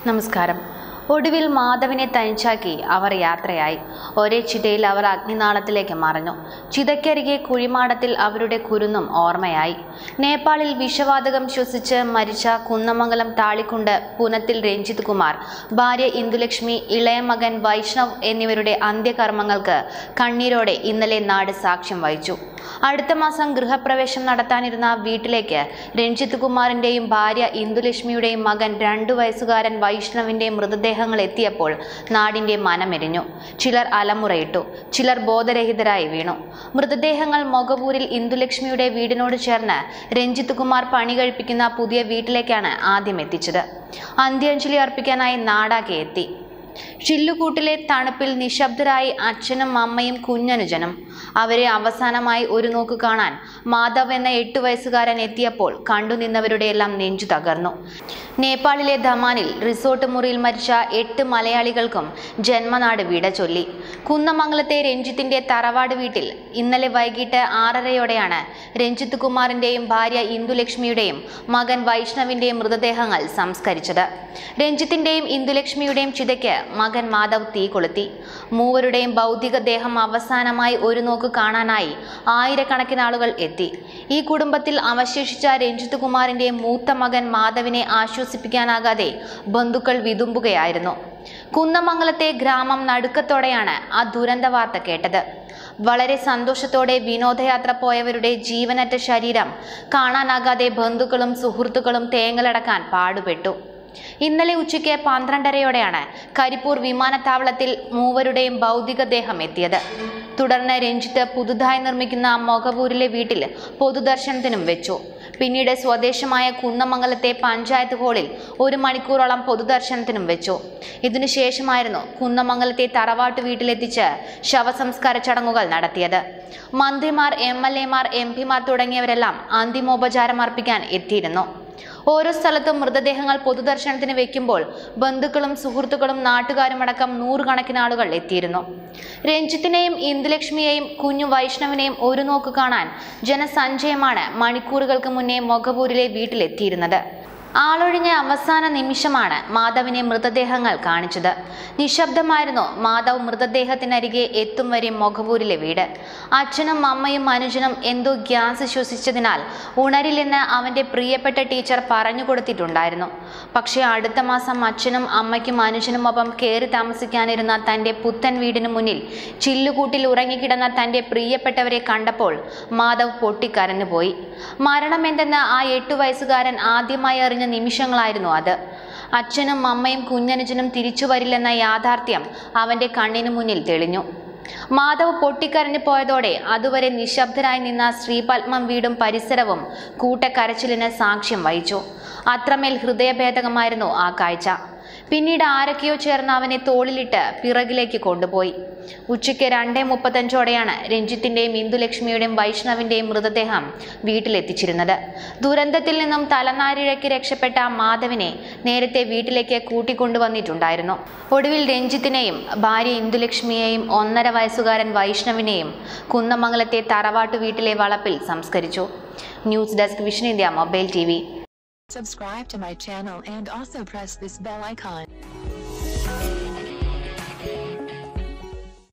നമസ്കാരം. ഒടുവിൽ മാധവിനെ തനിച്ചാക്കി അവർ യാത്രയായി. ഒരേ ചിതയിൽ അവർ അഗ്നിനാളത്തിലേക്ക് മറഞ്ഞു. ചിതയ്ക്കരികെ കുഴിമാടത്തിൽ അവരുടെ കുരുന്നും ഓർമ്മയായി. നേപ്പാളിൽ വിഷവാതകം ശ്വസിച്ച് മരിച്ച കുന്നമംഗലം താളിക്കുണ്ട് പുനത്തിൽ രഞ്ജിത് കുമാർ, ഭാര്യ ഇന്ദുലക്ഷ്മി, ഇളയ മകൻ വൈഷ്ണവ് എന്നിവരുടെ അന്ത്യകർമ്മങ്ങൾക്ക് കണ്ണീരോടെ ഇന്നലെ നാട് സാക്ഷ്യം വഹിച്ചു. അടുത്ത മാസം ഗൃഹപ്രവേശം നടത്താനിരുന്ന വീട്ടിലേക്ക് രഞ്ജിത് കുമാറിന്റെയും ഭാര്യ ഇന്ദുലക്ഷ്മിയുടെയും മകൻ 2 വയസ്സുകാരൻ വൈഷ്ണവിന്റെയും മൃതദേഹങ്ങൾ എത്തിയപ്പോൾ നാടിന്റെ മനമെരിഞ്ഞു. ചിലർ അലമുറയിട്ടു, ചിലർ ബോധരഹിതരായി വീണു. മൃതദേഹങ്ങൾ മൊഗപൂരിൽ ഇന്ദുലക്ഷ്മിയുടെ വീടിനോട് ചേർന്ന് രഞ്ജിത് കുമാർ പണി കഴിപ്പിക്കുന്ന പുതിയ വീട്ടിലേക്കാണ് ആദ്യം എത്തിച്ചത്. അന്ത്യാഞ്ജലി അർപ്പിക്കാനായി നാടാകെ എത്തി. ചില്ലുകൂട്ടിലെ തണുപ്പിൽ നിശബ്ദരായി അച്ഛനും അമ്മയും കുഞ്ഞനുജനും. അവരെ അവസാനമായി ഒരു നോക്ക് കാണാൻ മാധവ് എന്ന 8 വയസ്സുകാരൻ എത്തിയപ്പോൾ കണ്ടുനിന്നവരുടെ എല്ലാം നെഞ്ചു തകർന്നു. നേപ്പാളിലെ ധമാനിൽ റിസോർട്ട് മുറിയിൽ മരിച്ച 8 മലയാളികൾക്കും ജന്മനാട് വിട ചൊല്ലി. കുന്നമംഗലത്തെ രഞ്ജിത്തിന്റെ തറവാട് വീട്ടിൽ ഇന്നലെ വൈകിട്ട് 6:30യോടെയാണ് രഞ്ജിത് കുമാറിന്റെയും ഭാര്യ ഇന്ദുലക്ഷ്മിയുടെയും മകൻ വൈഷ്ണവിന്റെയും മൃതദേഹങ്ങൾ സംസ്കരിച്ചത്. രഞ്ജിത്തിന്റെയും ഇന്ദുലക്ഷ്മിയുടെയും ചിതയ്ക്ക് മകൻ മാധവ് തീ കൊളുത്തി. മൂവരുടെയും ഭൗതിക ദേഹം അവസാനമായി ഒരു നോക്ക് കാണാനായി ആയിരക്കണക്കിന് ആളുകൾ എത്തി. ഈ കുടുംബത്തിൽ അവശേഷിച്ച രഞ്ജിത് കുമാറിന്റെ മൂത്ത മകൻ മാധവിനെ ആശ്വസിപ്പിക്കാനാകാതെ ബന്ധുക്കൾ വിതുമ്പുകയായിരുന്നു. കുന്നമംഗലത്തെ ഗ്രാമം നടുക്കത്തോടെയാണ് ആ ദുരന്ത വാർത്ത കേട്ടത്. വളരെ സന്തോഷത്തോടെ വിനോദയാത്ര പോയവരുടെ ജീവനറ്റ ശരീരം കാണാനാകാതെ ബന്ധുക്കളും സുഹൃത്തുക്കളും തേങ്ങലടക്കാൻ പാടുപെട്ടു. ഇന്നലെ ഉച്ചയ്ക്ക് 12:30യോടെയാണ് കരിപ്പൂർ വിമാനത്താവളത്തിൽ മൂവരുടെയും ഭൗതികദേഹം എത്തിയത്. തുടർന്ന് രഞ്ജിത്ത് പുതുതായി നിർമ്മിക്കുന്ന മൊഗപൂരിലെ വീട്ടിൽ പൊതുദർശനത്തിനും വെച്ചു. പിന്നീട് സ്വദേശമായ കുന്നമംഗലത്തെ പഞ്ചായത്ത് ഹാളിൽ 1 മണിക്കൂറോളം പൊതുദർശനത്തിനും വെച്ചു. ഇതിനുശേഷമായിരുന്നു കുന്നമംഗലത്തെ തറവാട്ട് വീട്ടിലെത്തിച്ച് ശവസംസ്കാര ചടങ്ങുകൾ നടത്തിയത്. മന്ത്രിമാർ, MLA മാർ, MP മാർ തുടങ്ങിയവരെല്ലാം അന്തിമോപചാരം അർപ്പിക്കാൻ എത്തിയിരുന്നു. ഓരോ സ്ഥലത്തും മൃതദേഹങ്ങൾ പൊതുദർശനത്തിന് വെക്കുമ്പോൾ ബന്ധുക്കളും സുഹൃത്തുക്കളും നാട്ടുകാരുമടക്കം 100 കണക്കിന് ആളുകൾ എത്തിയിരുന്നു. രഞ്ജിത്തിനെയും ഇന്ദുലക്ഷ്മിയെയും കുഞ്ഞു വൈഷ്ണവിനെയും ഒരു നോക്ക് കാണാൻ ജനസഞ്ചയമാണ് മണിക്കൂറുകൾക്ക് മുന്നേ മൊഗപൂരിലെ വീട്ടിലെത്തിയിരുന്നത്. ആളൊഴിഞ്ഞ അവസാന നിമിഷമാണ് മാധവിനെ മൃതദേഹങ്ങൾ കാണിച്ചത്. നിശബ്ദമായിരുന്നു മാധവ് മൃതദേഹത്തിനരികെ എത്തും വരെ മൊഗപൂരിലെ വീട്. അച്ഛനും അമ്മയും അനുജനും എന്തോ ഗ്യാസ് ശ്വസിച്ചതിനാൽ ഉണരില്ലെന്ന് അവന്റെ പ്രിയപ്പെട്ട ടീച്ചർ പറഞ്ഞു കൊടുത്തിട്ടുണ്ടായിരുന്നു. പക്ഷേ അടുത്ത മാസം അച്ഛനും അമ്മയ്ക്കും അനുജനുമൊപ്പം കയറി താമസിക്കാനിരുന്ന തൻ്റെ പുത്തൻ വീടിന് മുന്നിൽ ചില്ലുകൂട്ടിൽ ഉറങ്ങിക്കിടന്ന തൻ്റെ പ്രിയപ്പെട്ടവരെ കണ്ടപ്പോൾ മാധവ് പൊട്ടിക്കരഞ്ഞുപോയി. മരണമെന്തെന്ന് ആ 8 വയസ്സുകാരൻ ആദ്യമായി അറിഞ്ഞ നിമിഷങ്ങളായിരുന്നു അത്. അച്ഛനും അമ്മയും കുഞ്ഞനുജനും തിരിച്ചു വരില്ലെന്ന യാഥാർത്ഥ്യം അവന്റെ കണ്ണിനു മുന്നിൽ തെളിഞ്ഞു. മാധവ് പൊട്ടിക്കരഞ്ഞു പോയതോടെ അതുവരെ നിശബ്ദരായി നിന്ന ശ്രീപത്മം വീടും പരിസരവും കൂട്ടക്കരച്ചിലിന് സാക്ഷ്യം വഹിച്ചു. അത്രമേൽ ഹൃദയഭേദകമായിരുന്നു ആ കാഴ്ച. പിന്നീട് ആരൊക്കെയോ ചേർന്ന് അവനെ തോളിലിട്ട് പിറകിലേക്ക് കൊണ്ടുപോയി. ഉച്ചയ്ക്ക് 2:35ഓടെയാണ് രഞ്ജിത്തിന്റെയും ഇന്ദുലക്ഷ്മിയുടെയും വൈഷ്ണവിന്റെയും മൃതദേഹം വീട്ടിലെത്തിച്ചിരുന്നത്. ദുരന്തത്തിൽ നിന്നും തലനാരിഴയ്ക്ക് രക്ഷപ്പെട്ട മാധവിനെ നേരത്തെ വീട്ടിലേക്ക് കൂട്ടിക്കൊണ്ടുവന്നിട്ടുണ്ടായിരുന്നു. ഒടുവിൽ രഞ്ജിത്തിനെയും ഭാര്യ ഇന്ദുലക്ഷ്മിയെയും 1.5 വയസ്സുകാരൻ വൈഷ്ണവിനെയും കുന്നമംഗലത്തെ തറവാട്ടു വീട്ടിലെ വളപ്പിൽ സംസ്കരിച്ചു. News desk vision India mobile TV. Subscribe to my channel and also press this bell icon.